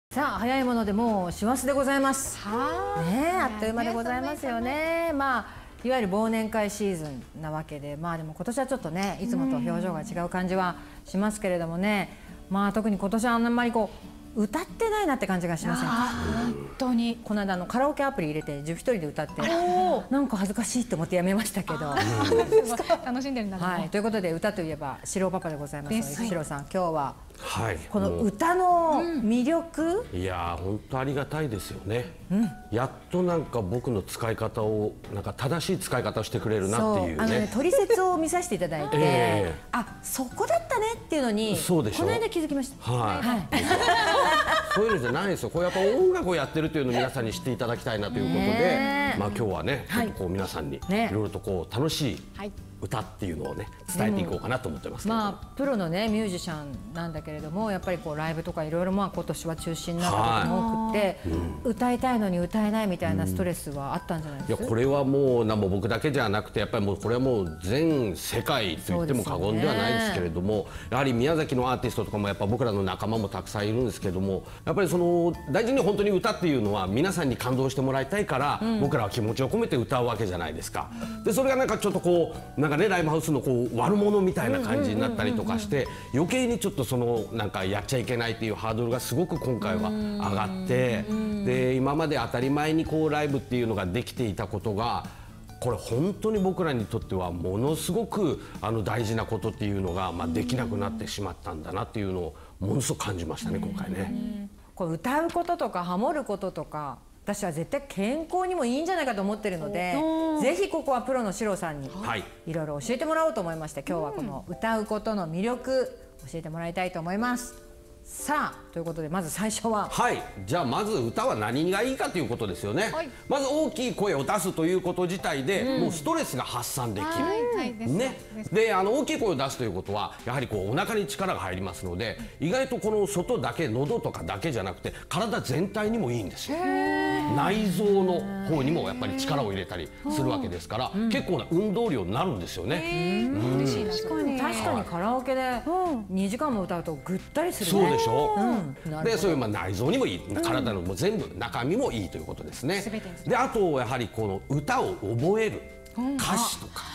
さあ早いものでもう師走でございます。ねえ、あっという間でございますよね。まあいわゆる忘年会シーズンなわけで、まあでも今年はちょっとねいつもと表情が違う感じはしますけれどもね。まあ特に今年はあんまりこう歌ってないなって感じがしませんか。 本当にこの間カラオケアプリ入れて一人で歌ってなんか恥ずかしいって思ってやめましたけど。 楽しんでるんだね。 はい、ということで歌といえばシローパパでございます。シローさん今日はこの歌の魅力、 いやー本当ありがたいですよね、やっとなんか僕の使い方をなんか正しい使い方をしてくれるなっていうね。 取説を見させていただいて、あ、そこだったねっていうのにこの間気づきました。はい。 そういうのじゃないんですよ。こうやっぱ音楽をやってるというのを皆さんに知っていただきたいなということで、まあ今日はね、ちょっとこう皆さんにいろいろとこう楽しい歌っていうのをね伝えていこうかなと思ってます。 まあプロのねミュージシャンなんだけれども、やっぱりこうライブとかいろいろまあ今年は中止になったことも多くて、歌いたいのに歌えないみたいなストレスはあったんじゃないですか。 いやこれはもう僕だけじゃなくてやっぱりもうこれはもう全世界と言っても過言ではないですけれども、やはり宮崎のアーティストとかもやっぱ僕らの仲間もたくさんいるんですけども、やっぱりその大事に本当に歌っていうのは皆さんに感動してもらいたいから、僕らは気持ちを込めて歌うわけじゃないですか。でそれがなんかちょっとこうなんかねライブハウスのこう悪者みたいな感じになったりとかして余計にちょっとそのなんかやっちゃいけないっていうハードルがすごく今回は上がって、で今まで当たり前にこうライブっていうのができていたことがこれ本当に僕らにとってはものすごく大事なことっていうのができなくなってしまったんだなっていうのをものすごく感じましたね今回ね。 こう歌うこととかハモることとか私は絶対健康にもいいんじゃないかと思ってるので、ぜひここはプロのシロさんにいろいろ教えてもらおうと思いまして、今日はこの歌うことの魅力教えてもらいたいと思います。さあということでまず最初はじゃあまず歌は何がいいかということですよね。まず大きい声を出すということ自体でもうストレスが発散できるね。で大きい声を出すということはやはりこうお腹に力が入りますので、意外とこの外だけ喉とかだけじゃなくて体全体にもいいんですよ。内臓の方にもやっぱり力を入れたりするわけですから、結構な運動量になるんですよね。 確かにカラオケで2時間も歌うとぐったりするね。 そうでしょ。でそういう内臓にもいい、体のも全部中身もいいということですね。であとやはりこの歌を覚える歌詞とか、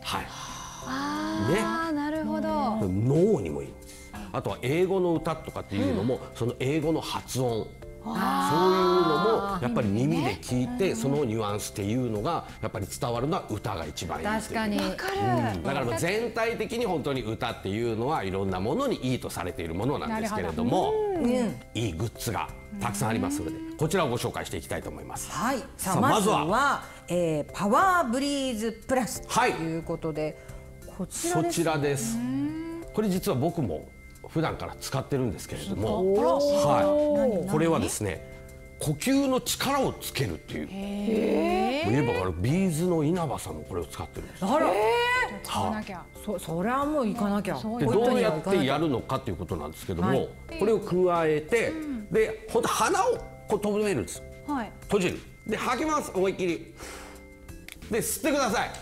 なるほど。 脳にもいい。あとは英語の歌とかっていうのもその英語の発音、そういうのもやっぱり耳で聞いてそのニュアンスっていうのがやっぱり伝わるのは歌が一番いい。 確かに。 だから全体的に本当に歌っていうのはいろんなものにいいとされているものなんですけれども、いいグッズがたくさんありますのでこちらをご紹介していきたいと思います。 さあまずはパワーブリーズプラスということで、こちらですね。 そちらです。これ実は僕も普段から使ってるんですけれども、これはですね呼吸の力をつけるっていう、言えばビーズの稲葉さんもこれを使ってるんです。 あら、それはもう行かなきゃ。 でどうやってやるのかということなんですけども、これを加えてでほんと鼻をこう止めるんです。閉じる。で吐きます、思いっきり。で吸ってください。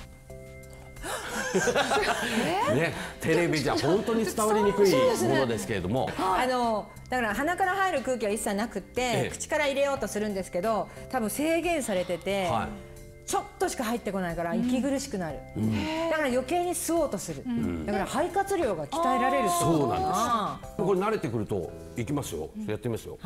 ね、テレビじゃ本当に伝わりにくいものですけれども、 だから鼻から入る空気は一切なくって口から入れようとするんですけど、多分制限されててちょっとしか入ってこないから息苦しくなる。だから余計に吸おうとする。だから肺活量が鍛えられる。 そうなんです。これ慣れてくるといきますよ。やってみますよ。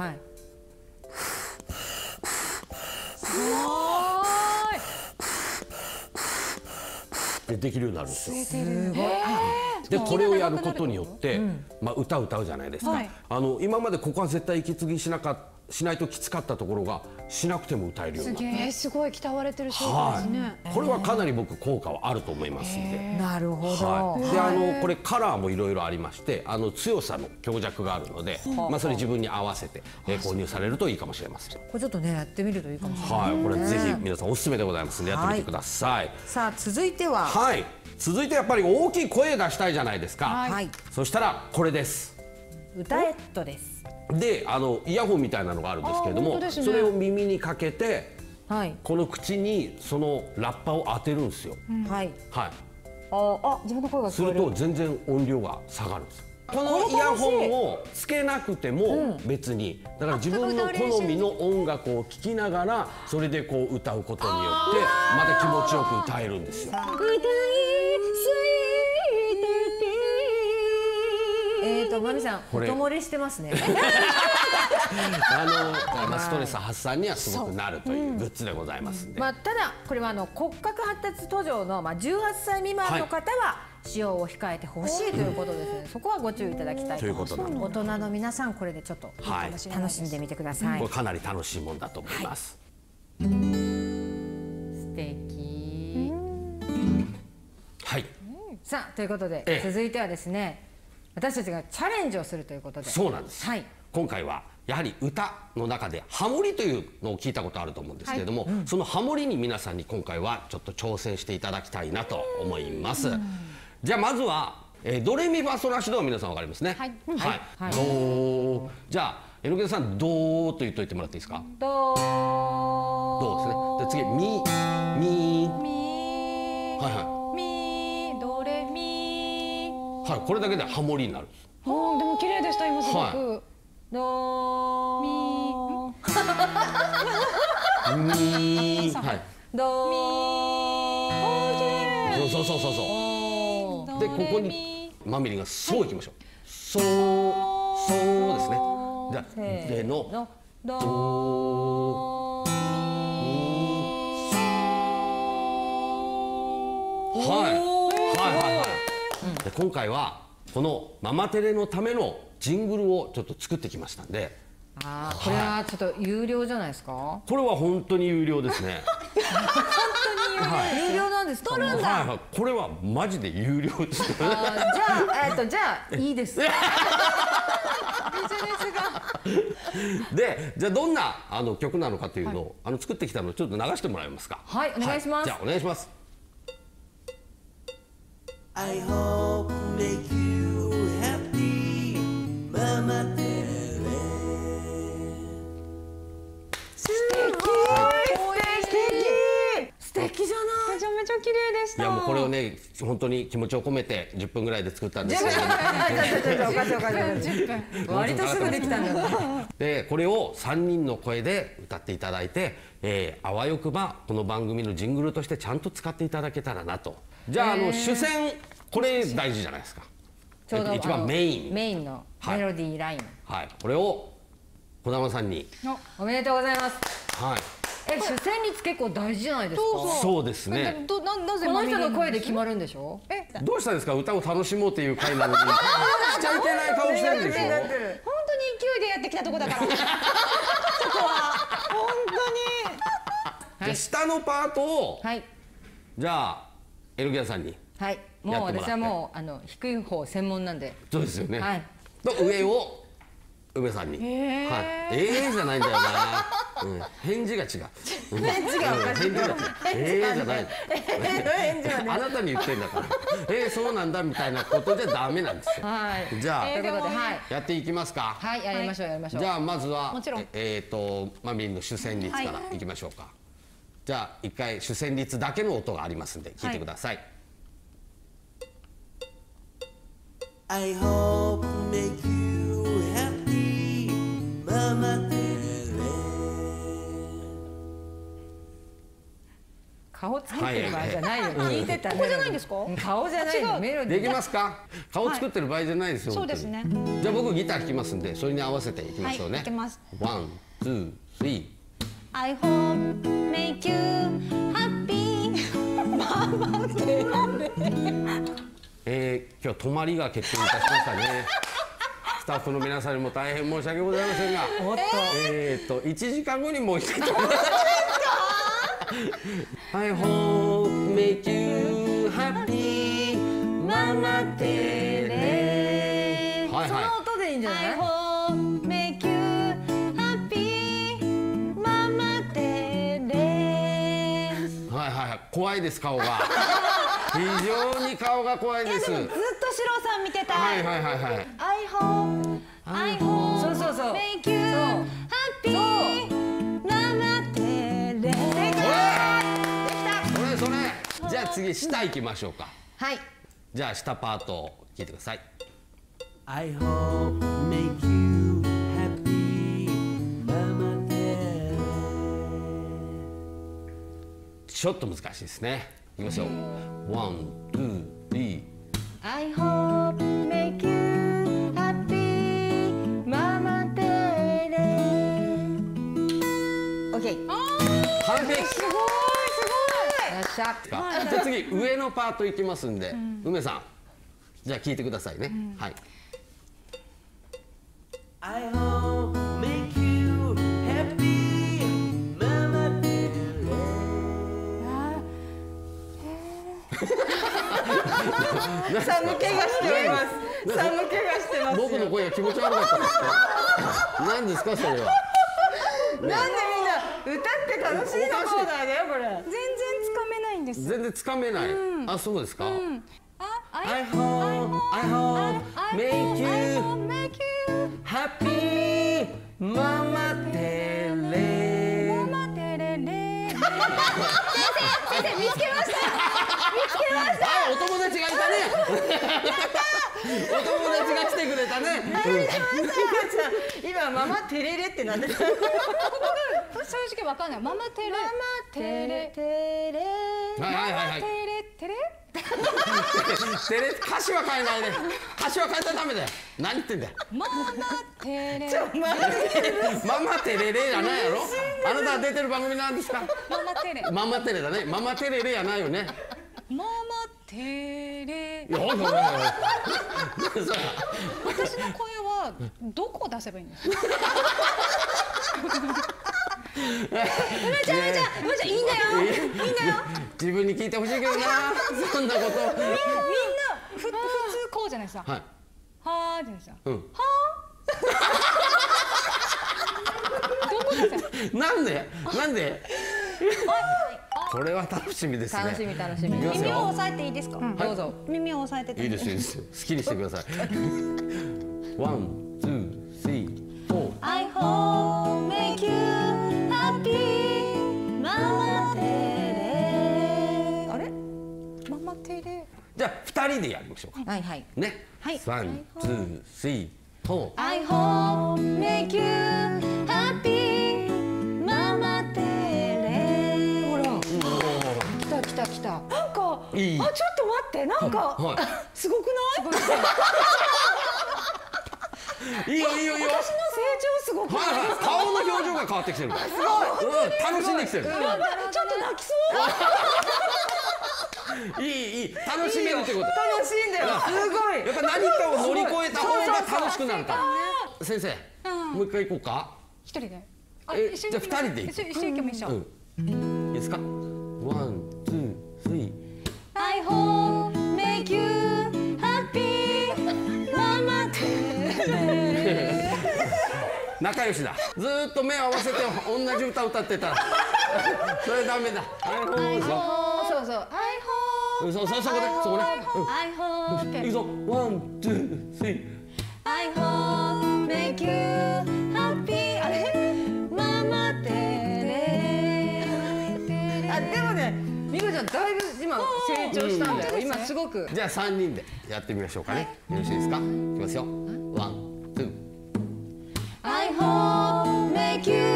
できるようになるんですよ。 すごい。 でこれをやることによって歌を歌うじゃないですか。今までここは絶対息継ぎしないときつかったところがしなくても歌えるようになる。 すごい鍛われてる証拠ですね。 これはかなり僕効果はあると思いますんで。 なるほど。 でこれカラーもいろいろありまして、強さの強弱があるので、それ自分に合わせて購入されるといいかもしれません。これちょっとねやってみるといいかもしれない。 これぜひ皆さんおすすめでございますのでやってみてください。 さあ続いては。 続いてやっぱり大きい声出したいじゃないですか。そしたらこれです。 歌エットです。 でイヤホンみたいなのがあるんですけれども、それを耳にかけてこの口にそのラッパを当てるんですよ。 自分の声が聞こえる。 すると全然音量が下がるんです。 このイヤホンをつけなくても別に、だから自分の好みの音楽を聴きながらそれでこう歌うことによってまた気持ちよく歌えるんですよ。 まみさん音漏れしてますね。 ストレス発散にはすごくなるというグッズでございますんで。 ただこれは骨格発達途上の18歳未満の方は使用を控えてほしいということですので、そこはご注意いただきたいということなので、大人の皆さんこれでちょっと楽しんでみてください。 これかなり楽しいもんだと思います。 素敵。 はい。 さあということで続いてはですね、私たちがチャレンジをするということで。 そうなんです。 はい。 今回はやはり歌の中でハモリというのを聞いたことあると思うんですけれども、そのハモリに皆さんに今回はちょっと挑戦していただきたいなと思います。じゃあまずはドレミファソラシドは皆さんわかりますね。はい。はい。ド。じゃあ榎木さんドーと言っといてもらっていいですか。 ドー。 ドーですね。で次ミミ。はいはい。 ミドレミ。 はい、これだけでハモリになるんです。 でも綺麗でした今すごく。 ドミミはい。 ドミそう。でここにマミリがそういきましょう。そうですね。じゃあせーのドミはい。で今回はこのママテレのためのジングルをちょっと作ってきましたんで。 これはちょっと有料じゃないですか。 これは本当に有料ですね。 本当に有料なんですか。取るんだ。 これはマジで有料です。 じゃあいいです。 でじゃあどんな曲なのかというのを作ってきたのをちょっと流してもらえますか。 はい、お願いします。 じゃあお願いします。 I hope make you happy, Mama Tere. 素敵じゃない。 めちゃめちゃ綺麗でした。 いやもうこれをね本当に気持ちを込めて10分ぐらいで作ったんですけども。 割とすぐできたんだよ。 でこれを3人の声で歌っていただいて、あわよくばこの番組のジングルとしてちゃんと使っていただけたらなと。じゃあ主戦これ大事じゃないですか。 ちょうど一番メインのメロディーライン。 はい、これを児玉さんに。 おめでとうございます。 はい。 主旋律結構大事じゃないですか。 そうですね。 なぜこの人の声で決まるんでしょ。 どうしたんですか。歌を楽しもうという会なのにしちゃいけない顔してるんでしょ。 本当に勢いでやってきたとこだから。そこは本当に。じゃあ下のパートをじゃあ榎木さんに。 はい。もう私はもう低い方専門なんで。 そうですよね。 はい。 と上を梅さんに。はい。じゃないんだよな。返事が違う。 返事がおかしい。 じゃない。あなたに言ってんだから。そうなんだみたいなことじゃダメなんですよ。 はい。 じゃあということでやっていきますか。 はい、やりましょう。 じゃあまずはマミリンの主旋律からいきましょうか。じゃあ一回主旋律だけの音がありますんで聞いてください。 I hope make you happy, Mama Tere. 顔作ってる場合じゃないよ。聞いてたね。 顔じゃないんですか。 顔じゃないの。メロディー。 できますか。顔作ってる場合じゃないですよ。 そうですね。 じゃあ僕ギター弾きますんでそれに合わせていきましょうね。 いきます。 ワン、ツー、スリー。 I hope make you happy, Mama Tere. 今日泊まりが決定いたしましたね。スタッフの皆さんにも大変申し訳ございませんが、1時間後にもう一回。I hope make you happy, Mama Tere。 その音でいいんじゃない？ I hope make you happy, Mama Tere。 はい怖いです顔が。非常に顔が怖いです。 ずっとシロさん見てた。 はい。 I hope make you happy, Mama Tere。 それ。じゃあ次下行きましょうか。 はい。 じゃあ下パートを聞いてください。 I hope make you happy, Mama Tere. ちょっと難しいですね。いきますよ。ワン、ツー、スリー。 I hope make you happy, Mama Tere。オッケー。 完璧。 すごいすごい。 よっしゃ。 じゃあ次上のパートいきますんで、梅さん、じゃあ聞いてくださいね。はい。 I hope make you happy, Mama Tere. 寒気がしております。寒気がしてますよ。 僕の声が気持ち悪かったですね。何ですかそれは。 なんでみんな歌って楽しいのコーナーだよこれ。 全然つかめないんです。 全然つかめない。あ、そうですか。 I hope make you make you happy, Mama Tere。 マテレレ。 あ、お友達がいたね。お友達が来てくれたね。 今ママテレレってなんで？ 正直わかんない。ママテレ。テレテレ。 はいはいはいはい。 テレテレ。 テレ歌詞は変えないで。歌詞は変えたらダメだよ。何言ってんだよ。 ママテレ。 ママテレレじゃないやろ。あなたが出てる番組なんですか。 ママテレ。 ママテレだね。ママテレレやないよね。 ママテレ。 いや、ほんとほんと。 私の声はどこを出せばいいんですか。 梅ちゃんいいんだよ。 自分に聞いてほしいけどな。そんなこと。 みんな普通こうじゃないですか。 はい。 はーじゃないですか。 うん。 どこ出せ。 なんで。これは楽しみですね。 楽しみ楽しみ。 いきますよ。 耳を押さえていいですか。 どうぞ。 耳を押さえてて。 いいですいいです。好きにしてください。ワン、ツー、スリー、フォー。 I hope make you happy, ママテレ。あれ？ママテレ。 じゃあ二人でやりましょうか。 はいはい。 ね。 はいワン、ツー、スリー、フォー。 I hope make you happy, ママテレ。ほら。 来た。 なんかいいあちょっと待ってなんかはすごくない？ い。いいよ。 私の成長すごくない？ はいはい。顔の表情が変わってきてるから。すごい。楽しんできてる。 ちょっと泣きそう。 いい。楽しめるってこと。 楽しいんだよ。すごい。 やっぱ何かを乗り越えた方が楽しくなるから。先生、もう一回行こうか。 一人で。 じゃあ二人で行こう。 一緒に行きましょう。 いいですか。ワン、ツー、スリー。 I hope make you happy, ママテレ。 仲良しだ。ずーっと目を合わせて同じ歌歌ってたらそれダメだ。 そうそう。 I そこでそこで。 I hope いくぞ。ワン、ツー、スリー。 I hope make you happy あれママテレ。 あでもね美香ちゃんだいぶ今成長したんだよ。今すごく。 じゃあ三人でやってみましょうかね。よろしいですか。いきますよ。ワン、ツー。 I hope make you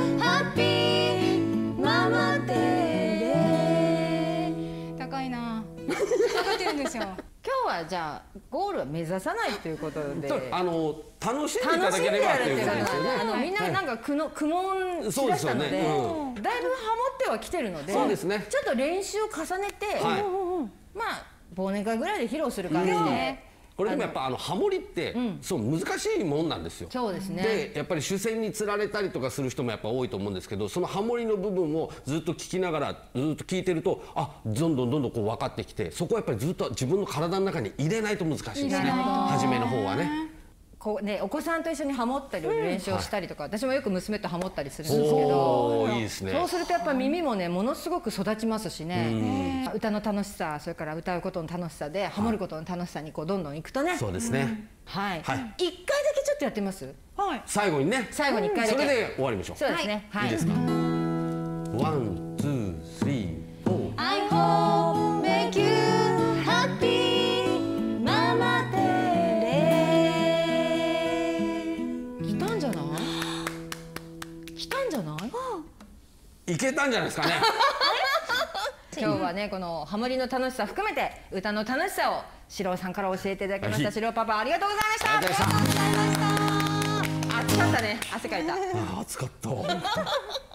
happy ママテレ。高いな。高ってるんですよ。 今日はじゃあゴールは目指さないということで。 楽しんでいただければっていうことですよね。 みんななんか苦悶しだしたので、 そうですよねだいぶハモってはきてるので、 そうですね。 ちょっと練習を重ねて、 はいまあ忘年会ぐらいで披露する感じで。 これでもやっぱハモリってそう難しいもんなんですよ。 そうですね。 でやっぱり主戦につられたりとかする人もやっぱ多いと思うんですけど、そのハモリの部分をずっと聞きながらずっと聞いてると、どんどんこう分かってきて、そこはやっぱりずっと自分の体の中に入れないと難しいですね。初めの方はね。 こうね、お子さんと一緒にハモったり練習をしたりとか、私もよく娘とハモったりするんですけど、 いいですね。 そうするとやっぱ耳もねものすごく育ちますしね、歌の楽しさ、それから歌うことの楽しさでハモることの楽しさにこうどんどんいくとね。 そうですね。 はい。一回だけちょっとやってみます。 はい。 最後にね。 最後に一回だけ。 それで終わりましょう。 そうですね。 いいですか。ワン、ツー、スリー、フォー。 I hope make you happy ママテレ。 んじゃない？ いけたんじゃないですかね。 今日はねこのハモリの楽しさ含めて歌の楽しさを四郎さんから教えていただきました。四郎パパありがとうございました。 ありがとうございました。 暑かったね、汗かいた。 暑かった。